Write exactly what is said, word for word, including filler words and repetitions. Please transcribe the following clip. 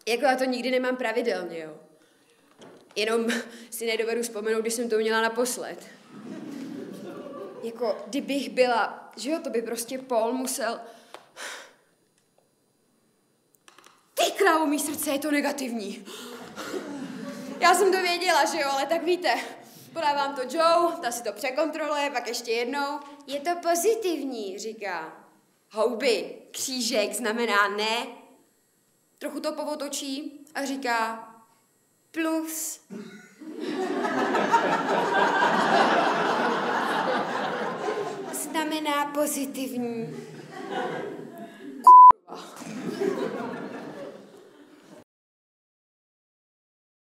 Jako já to nikdy nemám pravidelně, jo. Jenom si nedovedu vzpomenout, když jsem to měla naposled. Jako, kdybych byla, že jo, to by prostě Paul musel... Ty krávo, mý srdce, je to negativní. Já jsem to věděla, že jo, ale tak víte, podávám to Joe, ta si to překontroluje, pak ještě jednou. Je to pozitivní, říká. Houby, křížek znamená ne. Trochu to povotočí a říká plus. Znamená pozitivní.